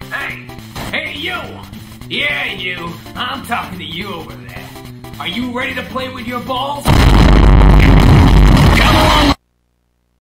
Hey! Hey, you! Yeah, you! I'm talking to you over there. Are you ready to play with your balls?